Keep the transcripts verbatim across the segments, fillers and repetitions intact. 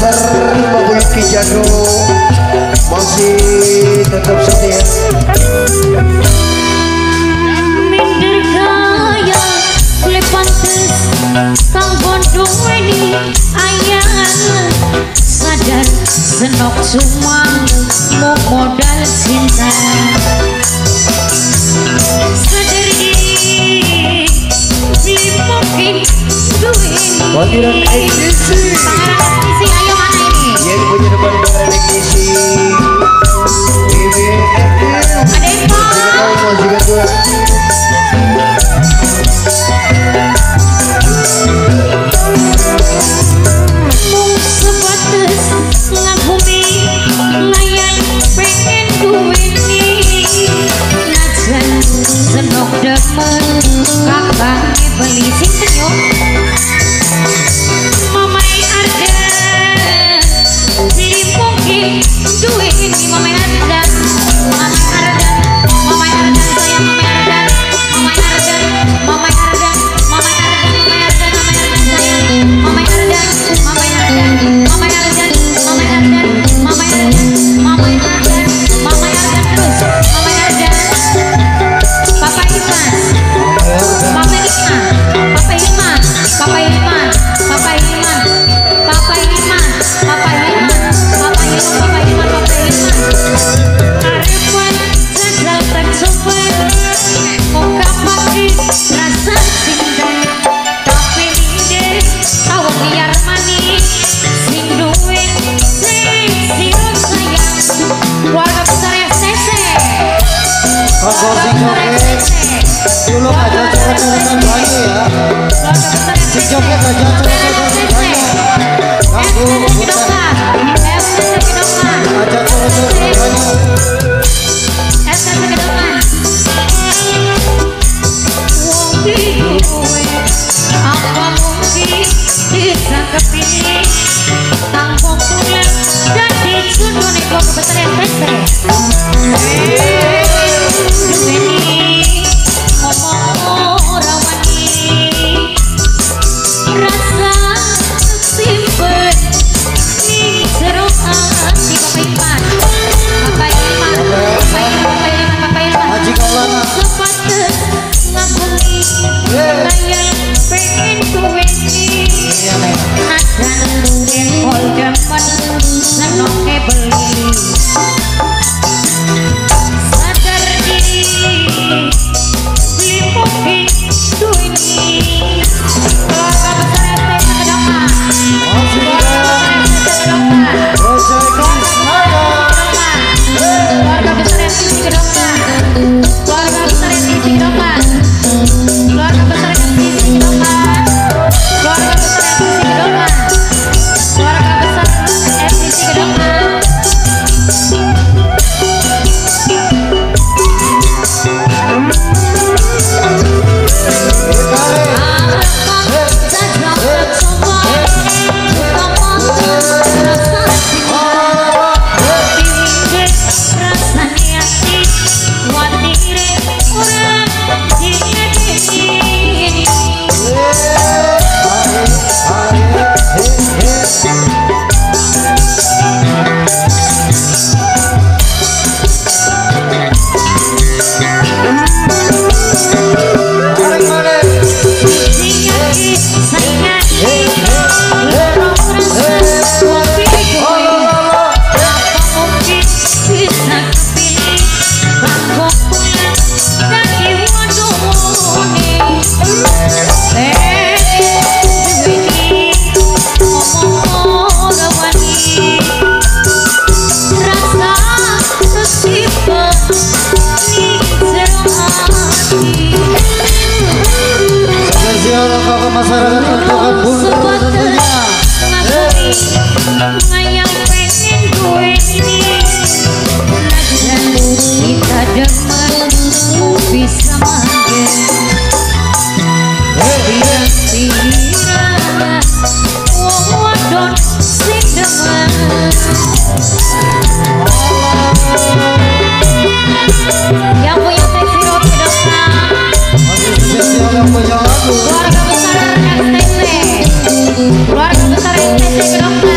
besar Bapak Yuki Jano masih tetap setia. Minder kaya boleh pantes kang bodoh ini ayah sadar senok cuma mau modal cinta sadar ini beli mungkin duit Wadiran edisi pangeran edisi ayo mana ini yang punya depan pangeran edisi ini ada yang kau mau juga gua mung sebatas ngagumi layan pengen duit nih najan senok demen kakaknya beli sinten yo mamai arda beli mungkin duit ini mamai arda mamai arda mamai arda sayang mamai arda mamai arda mamai arda mamai arda mamai arda mamai arda sayang mamai arda mamai arda mamai arda mamai arda mamai arda mamai arda mamai arda terus mamai arda Papa Iman Papa Iman Papa Iman Papa Iman Papa Iman Papa Iman Papa Iman Papa Iman Papa Iman Papa Iman Karepan gagal tercoba muka pakai rasa cinta tapi lidah tahu biar manis sing duit sing sirop sayang keluarga besar S T C Kau sing joget dulu aja coret-coretan lagi ya. keluarga besar S T C Sing joget aja coret-coretan lagi. Aku bukan aja coret-coretan lagi. apa mungkin bisa kepilih tanggung pulang dan dijodoh nih kok kebetulan ini ngomong rawani rasa simpen nih seru hati Papa Iman Papa Iman Papa Iman Papa Iman Haji Kaulana sepates ngagumi layar pengen duit iya nih najan engkol demen senoknya beli sadar diri beli mungkin duit keluarga besar S T C kedokar keluarga besar S T C kedokar keluarga besar S T C kedokar keluarga besar S T C kedokar keluarga besar S T C kedokar keluarga besar S T C kedokar keluarga besar S T C kedokar masyarakat untuk bulu tentunya. Ngayang pengen gue ini najan kita demen mau bisa magen tira-tira wong wadon sing demen yang punya teksi roti dokter yang punya lagu keluarga besar S T C keluarga besar S T C dokter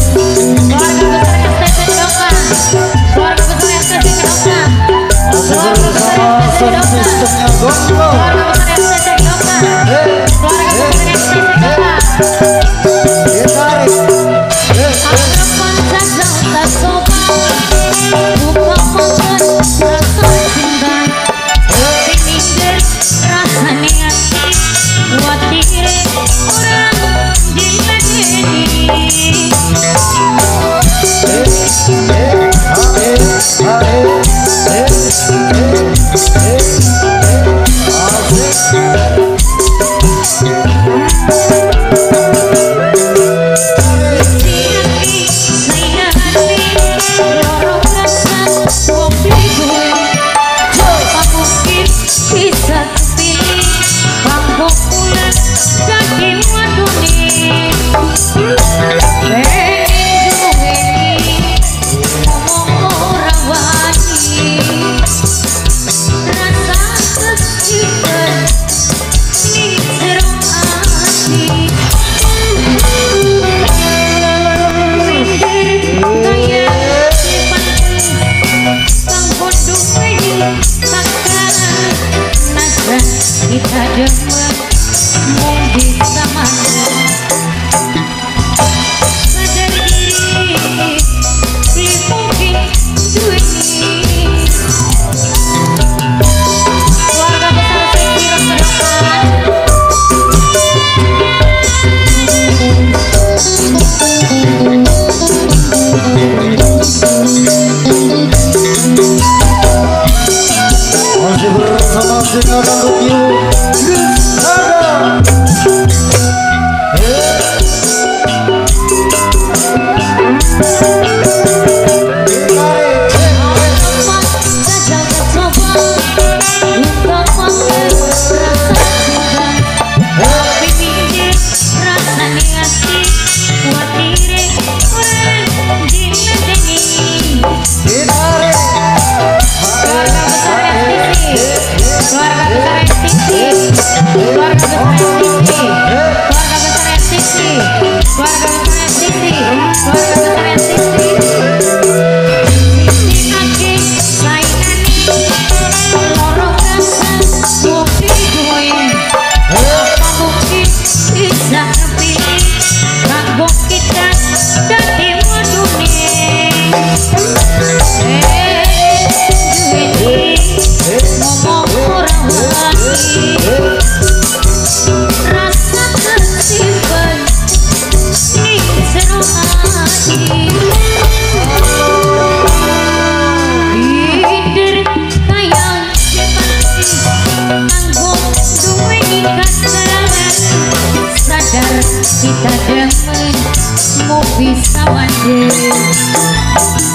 Kita demen mau bisa wajar.